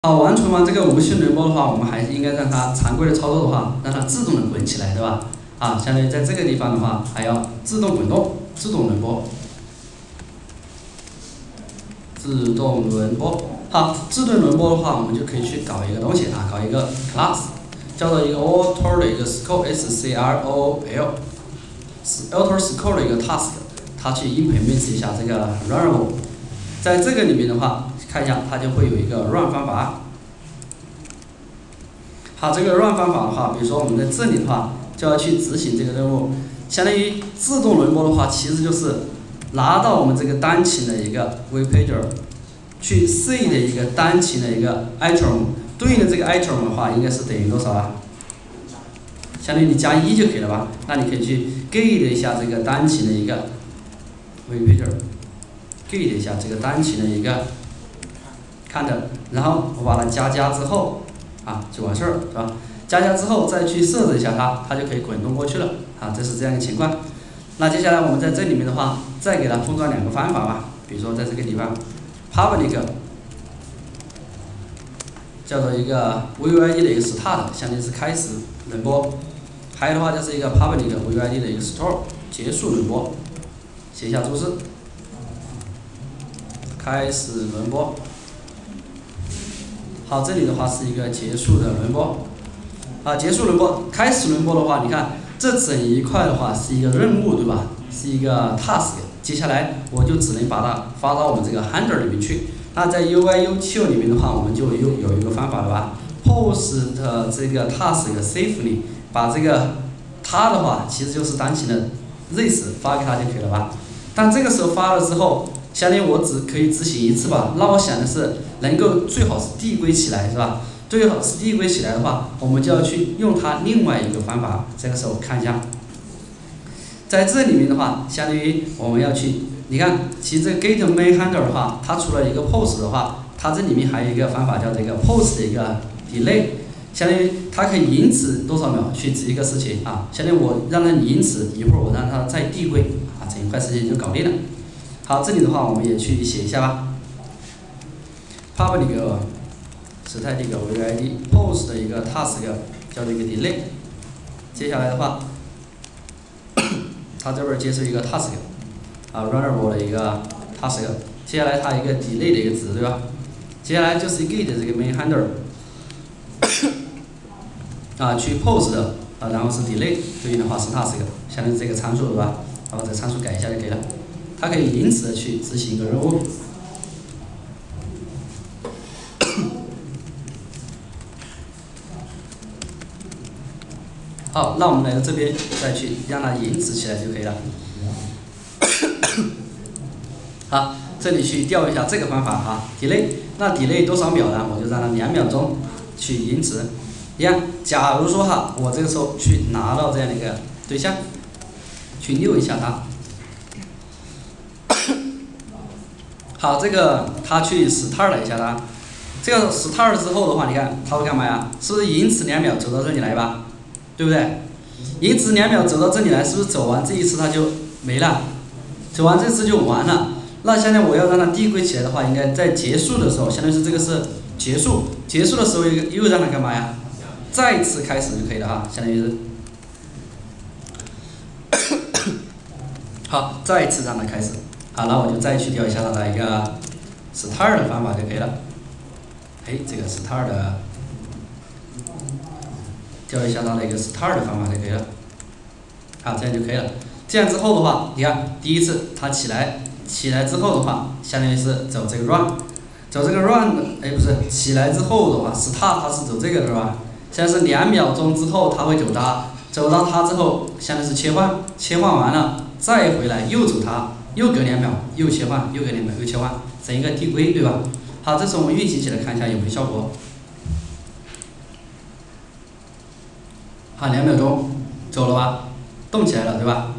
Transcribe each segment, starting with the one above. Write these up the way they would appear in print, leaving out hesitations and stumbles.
好，完成完这个无序轮播的话，我们还是应该让它常规的操作的话，让它自动的滚起来，对吧？啊，相当于在这个地方的话，还要自动滚动、自动轮播、自动轮播。好，自动轮播的话，我们就可以去搞一个东西啊，搞一个 class， 叫做一个 auto 的一个 scroll auto scroll 的一个 task， 它去 implement 一下这个 runnable。在这个里面的话，看一下它就会有一个 run 方法。好，这个 run 方法的话，比如说我们在这里的话，就要去执行这个任务。相当于自动轮播的话，其实就是拿到我们这个单情的一个 web pager， 去 set 的一个单情的一个 item， 对应的这个 item 的话，应该是等于多少啊？相当于你加1就可以了吧？那你可以去 get 一下这个单情的一个 web pager。get 一下这个单情的一个 count， 然后我把它加之后啊就完事儿，是吧？加之后再去设置一下它就可以滚动过去了啊，这是这样一个情况。那接下来我们在这里面的话，再给它封装2个方法吧，比如说在这个地方 public 叫做一个 VUID 的一个 start， 相当于是开始轮播，还有的话就是一个 public VUID 的一个 store 结束轮播，写一下注释。开始轮播，好，这里的话是一个结束的轮播，啊，结束轮播，开始轮播的话，你看这整一块的话是一个任务，对吧？是一个 task， 接下来我就只能把它发到我们这个 handler 里面去。那在 UI/UQ 里面的话，我们就有一个方法了吧 ？post 这个 task safely， 把这个它的话其实就是当前的 this 发给它就可以了吧？但这个时候发了之后，相当于我只可以执行1次吧，那我想的是能够最好是递归起来，是吧？最好是递归起来的话，我们就要去用它另外一个方法。这个时候看一下，在这里面的话，相当于我们要去，你看，其实这个 get main handler 的话，它除了一个 post 的话，它这里面还有一个方法叫这个 post 的一个 delay， 相当于它可以延迟多少秒去执一个事情啊，相当于我让它延迟一会儿，我让它再递归啊，整一块事情就搞定了。好，这里的话我们也去写一下吧。public static VUID post 的一个 task 叫做一个 delay， 接下来的话，它这边接受一个 task 啊 runnable 的一个 task， 接下来它一个 delay 的一个值，对吧？接下来就是 get 这个 main handler 啊去 post 啊，然后是 delay， 对应的话是 task， 相当于这个参数，对吧？然后这个参数改一下就可以了。它可以延迟的去执行一个任务。好，那我们来到这边再去让它延迟起来就可以了。好，这里去调一下这个方法啊 ，delay， 那 delay 多少秒呢？我就让它2秒钟去延迟。一样，假如说哈，我这个时候去拿到这样的一个对象，去溜一下它。好，这个它去 start 了一下它，这个 start 之后的话，你看它会干嘛呀？是不是延迟2秒走到这里来吧？对不对？延迟2秒走到这里来，是不是走完这一次它就没了？走完这次就完了。那现在我要让它递归起来的话，应该在结束的时候，相当于是这个是结束，结束的时候又让它干嘛呀？再次开始就可以了哈，相当于是。好，再次让它开始。好，那我就再去调一下它的一个 start 的方法就可以了。哎，这个 start 的调一下它的一个 start 的方法就可以了。好，这样就可以了。这样之后的话，你看第一次它起来之后的话，相当于是走这个 run， 走这个 run， 哎不是，起来之后的话 start 它是走这个是吧？现在是2秒钟之后它会走它，走到它之后，相当于是切换完了再回来又走它。又隔2秒，又切换，又隔2秒，又切换，整一个递归，对吧？好，这时候我们运行起来看一下有没有效果。好，2秒钟，走了吧？动起来了，对吧？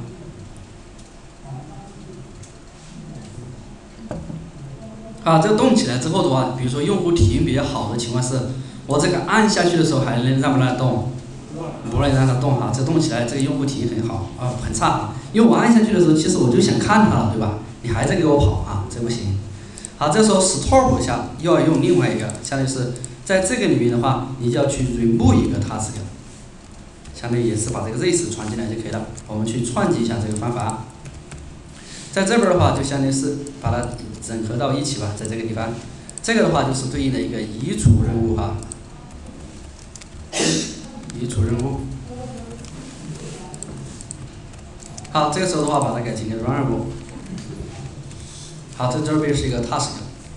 好，这个动起来之后的话，比如说用户体验比较好的情况是，我这个按下去的时候还能让不让它动？不能让它动哈，这动起来这个用户体验很好啊，很差啊。因为我按下去的时候，其实我就想看它了，对吧？你还在给我跑啊，这不行。好，这时候 stop 一下，又要用另外一个，相当于是在这个里面的话，你就要去 remove 一个 task， 相当于也是把这个 this 传进来就可以了。我们去串记一下这个方法。在这边的话，就相当于是把它整合到一起吧，在这个地方。这个的话就是对应的一个移除任务哈，移除任务。好，这个时候的话，把它改成一个 runnable。好，这边是一个 task。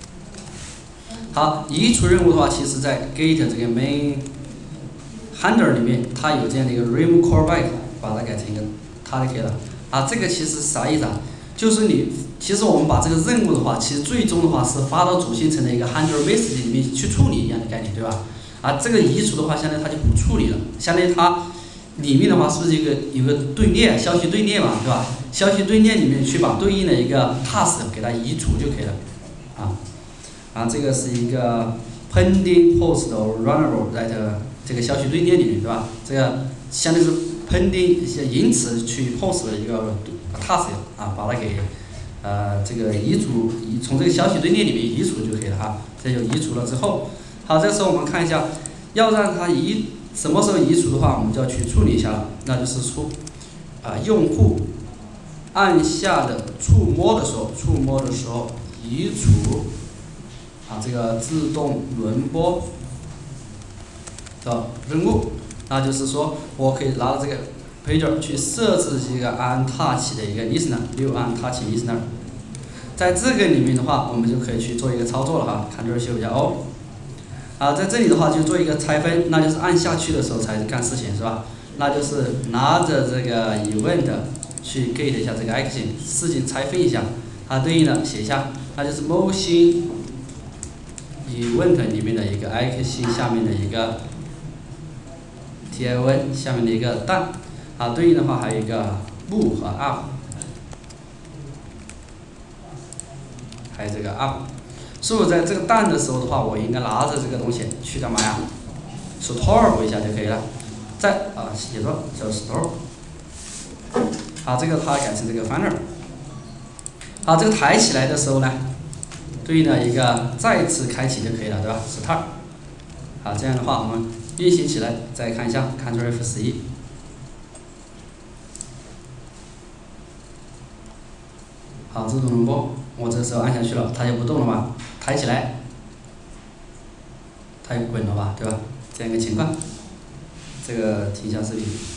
好，移除任务的话，其实在 get 这个 main handler 里面，它有这样的一个 remove callback， 把它改成一个它就可以了。啊，这个其实是啥意思啊？就是其实我们把这个任务的话，其实最终的话是发到主线程的一个 handler message 里面去处理一样的概念，对吧？啊，这个移除的话，相当于它就不处理了，相当于它里面的话是不是有个队列，消息队列嘛，对吧？消息队列里面去把对应的一个 task 给它移除就可以了，这个是一个 pending post or runnable 在这个消息队列里面，对吧？这个相当于是 pending 一些因此去 post 的一个 task 把它给这个从这个消息队列里面移除就可以了哈。这就移除了之后，好，这时候我们看一下，要让它什么时候移除的话，我们就要去处理一下了，那就是用户按下的触摸的时候移除这个自动轮播的任务，那就是说我可以拿到这个 pager 去设置一个 untouch 的一个 listener，new untouch listener， 在这个里面的话，我们就可以去做一个操作了哈 ，Ctrl 休加 O， 在这里的话就做一个拆分，那就是按下去的时候才干事情是吧？那就是拿着这个 event 去 get 一下这个 action， 事情拆分一下，它对应的写一下，那就是 motion event 里面的一个 action 下面的一个 tiv 下面的一个down，对应的话还有一个 move 和 up， 还有这个 up。所以在这个down的时候的话，我应该拿着这个东西去干嘛呀 ？store 一下就可以了。再写作叫 store。这个它改成这个 finder。这个抬起来的时候呢，对应的一个再次开启就可以了，对吧 ？start。这样的话我们运行起来，再看一下 Ctrl F11。自动轮播，我这时候按下去了，它就不动了吧？抬起来，它就滚了吧，对吧？这样一个情况。这个停下视频。